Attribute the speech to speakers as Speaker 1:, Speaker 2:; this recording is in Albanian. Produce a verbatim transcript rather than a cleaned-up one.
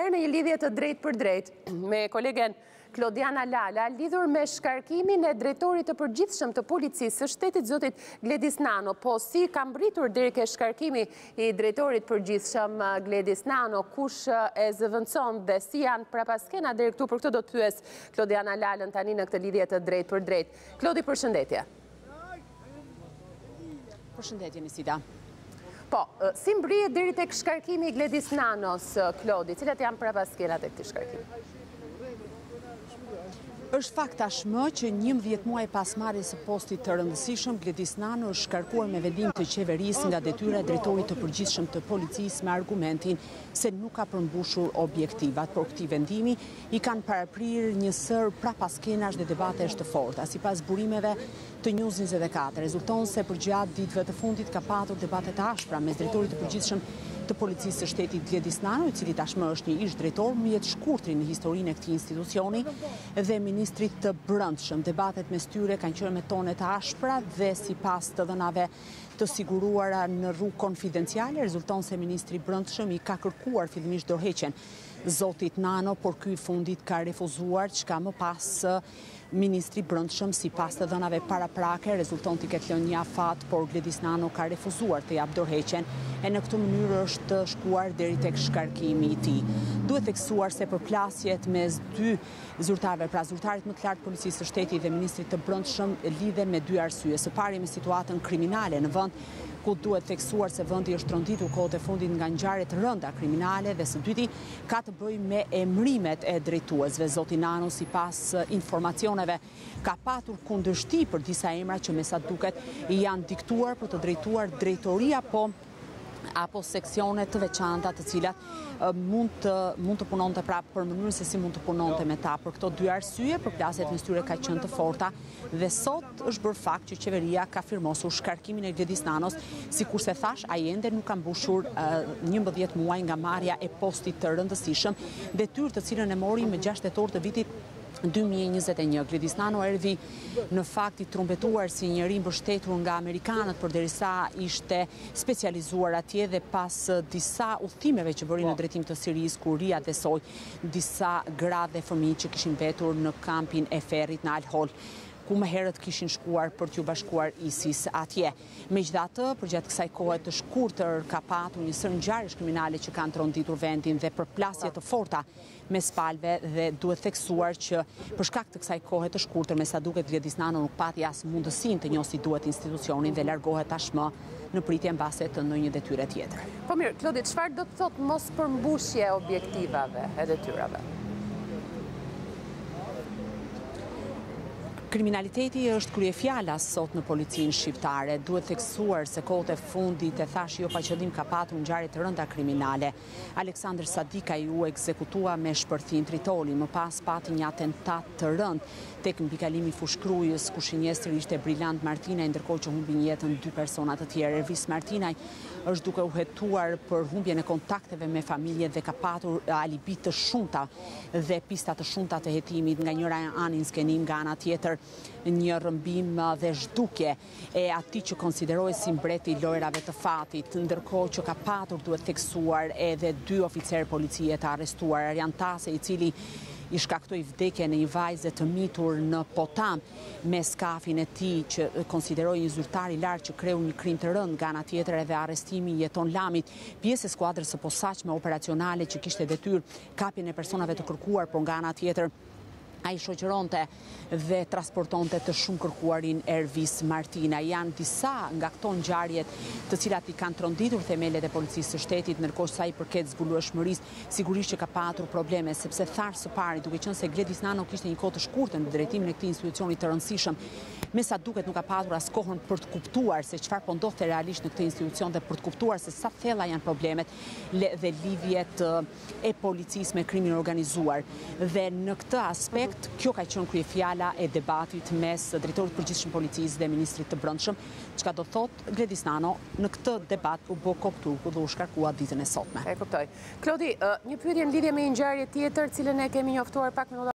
Speaker 1: herë në një lidhje të drejt për drejt me kolegen Klodiana Lala, lidhur me shkarkimin e drejtorit të përgjithshëm të policisë së shtetit, zotit Gledis Nano. Po si ka mbritur deri ke shkarkimi i drejtorit përgjithshëm Gledis Nano, kush e zëvendëson dhe si janë prapaskena deri këtu? Për këtë do të pyes Klodiana Lalën tani në këtë lidhje të drejt për drejt. Klodi, përshëndetje.
Speaker 2: Përshëndetje, Nisida.
Speaker 1: Po, si mbrihet deri tek shkarkimi i Gledis Nanos, Klodi? Cilat janë prapaskenat e këtij shkarkimi?
Speaker 2: Është fakt tashmë që njëmbëdhjetë muaj pas marrjes së postit të rëndësishëm, Gledis Nano është shkarkuar me vendim të qeverisë nga detyra e drejtorit të përgjithshëm të policisë me argumentin se nuk ka përmbushur objektivat. Por këtij vendimi i kanë paraprirë një sër prapaskenash dhe debatesh të forta. Sipas burimeve të News njëzet e katër, rezulton se përgjatë ditëve të fundit ka patur debate të ashpra mes drejtorit të përgjithshëm të policisë së shtetit Gledis Nano, i cili tashmë është një ish drejtor më jetë shkurtri në historinë e këtij institucioni, dhe ministrit të brendshëm. Debatet mes tyre kanë qenë me tone të ashpra dhe sipas të dhënave të siguruara në rrugë konfidenciale, rezulton se ministri i brendshëm i ka kërkuar fillimisht dorëheqjen zotit Nano, por ky i fundit ka refuzuar, çka më pas ministri i brendshëm sipas të dhënave paraprake rezulton të ketë lënë një afat, por Gledis Nano ka refuzuar të jap dorëheqjen e në këtë mënyrë është shkuar deri tek shkarkimi i tij. Duhet theksuar se përplasjet mes dy zyrtarëve, pra zyrtarit më të lartë policisë së shtetit dhe ministrit të brendshëm, lidhen me dy arsye. Së pari me situatën kriminale në vend, ku duhet theksuar se vendi është tronditur kohët e fundit nga ngjarje të rënda kriminale, dhe së dyti ka të bëjë me emërimet e drejtuesve. Zoti Nano, sipas informacioneve, ka patur kundërshti për disa emra që me sa duket i janë diktuar për të drejtuar drejtoria apo apo seksione të veçanta të cilat uh, mund të mund të punonte prapë për mënyrën se si mund të punonte me ta. Për këto dy arsye, përplasjet mes tyre ka qenë të forta dhe sot është bërë fakt që qeveria ka firmosur shkarkimin e Gledis Nanos, sikurse thash, ai ende nuk ka mbushur uh, njëmbëdhjetë muaj nga marrja e postit të rëndësishëm, detyrë të cilën e mori më gjashtë tetor të vitit dy mijë e njëzet e një. Gledis Nano erdhi në fakt i trumpetuar si njëri mbështetur nga amerikanët, përderisa ishte specializuar atje dhe pas disa udhëtimeve që bëri në drejtim të Sirisë, ku ri adresoi disa gra dhe fëmijë që kishin vetur në kampin e ferrit në Al-Hol, ku më herët kishin shkuar për t'ju bashkuar ISIS atje. Megjithatë, përgjatë kësaj kohe të shkurtër ka patur një sër ngjarjesh kriminale që kanë tronditur vendin dhe përplasje të forta mes palëve, dhe duhet theksuar që për shkak të kësaj kohe të shkurtër, me sa duket Gledis Nano nuk pati as mundësinë të njohë si duhet institucionin dhe largohet tashmë në pritje mbase të ndonjë detyre tjetër.
Speaker 1: Po mirë, Klodi, çfarë do të thotë mos përmbushje e objektivave e detyrave?
Speaker 2: Kriminaliteti është kryefjala sot në policinë shqiptare. Duhet theksuar se kohët e fundit, e thash jo pa qëllim, ka patur ngjarje të rënda kriminale. Aleksandr Sadika ju ekzekutua me shpërthim Tritoli, më pas pati një atentat të rënd tek mbikalimi fushkrujës, ku shënjestri ishte Brilant Martinaj, ndërkohë që humbin jetën dy persona të tjerë. Ervis Martinaj është duke u hetuar për humbjen e kontakteve me familje dhe ka patur alibi të shumta dhe pista të shumta të hetimit, nga njëra anë skenim, nga ana tjetër një rrëmbim dhe zhdukje e atij që konsiderohej si mbreti i lojrave të fatit, ndërkohë që ka patur, duhet theksuar, edhe dy oficerë policie të arrestuar. Arjan Tase, i cili i shkaktoi vdekjen e një vajze të mitur në Potam me skafin e tij, që konsideroi një zyrtar i lartë që kreu një krim të rënd, nga ana tjetër edhe arrestimi i Jeton Lamit, pjesë e skuadrës së posaçme operacionale që kishte detyrë kapjen e personave të kërkuar, por nga ana tjetër ai shoqëronte dhe transportonte të shumë kërkuarin Ervis Martina. Janë disa nga këto ngjarjet të cilat i kanë tronditur themelet e policisë së shtetit, ndërkohë sa i përket zbulueshmërisë, sigurisht që ka patur probleme, sepse thash së pari, duke qenë se Gledis Nano kishte një kohë të shkurtër në drejtimin e këtij institucioni të rëndësishëm, me sa duket nuk ka patur as kohën për të kuptuar se çfarë po ndodhte realisht në këtë institucion dhe për të kuptuar se sa thella janë problemet dhe lidhjet e policisë me krimin organizuar. Dhe në këtë aspekt, kjo ka qenë kryefjala e debatit mes drejtorit përgjithshëm policisë dhe ministrit të brendshëm, çka do thotë Gledis Nano në këtë debat u bë kopturku dhe u shkarkua ditën e sotme.
Speaker 1: E kuptoj. Klodi, një pyetje në lidhje me një ngjarje tjetër, cilën e kemi njoftuar pak më